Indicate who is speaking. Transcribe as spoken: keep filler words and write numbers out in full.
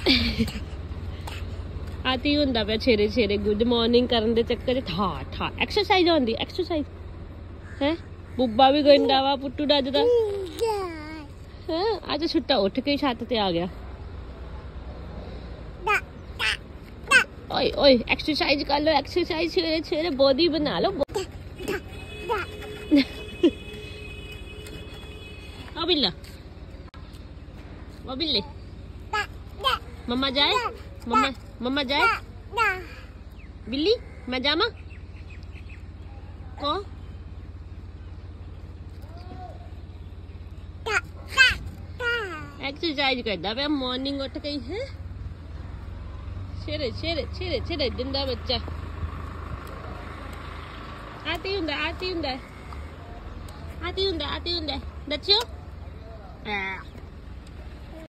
Speaker 1: आती हुंदा पे छेरे छेरे गुड मॉर्निंग करन दे चक्कर ठा ठा एक्सरसाइज होंदी एक्सरसाइज है बुब्बा भी गंदा वा पुट्टू डजदा है आज छुट्टा उठ के छत ते आ गया ओए ओए एक्सरसाइज कर लो एक्सरसाइज छेरे छेरे बॉडी बना लो ओ बिल्ला ओ बिल्ले मम्मा जाए मम्मा मम्मा जाए बिल्ली मैं जामा को एक्सरसाइज करता पे मॉर्निंग उठ गई है शेरे शेरे शेरे शेरे जिंदा बच्चा आती हुंदा आती हुंदा आती हुंदा आती हुंदा दच्चो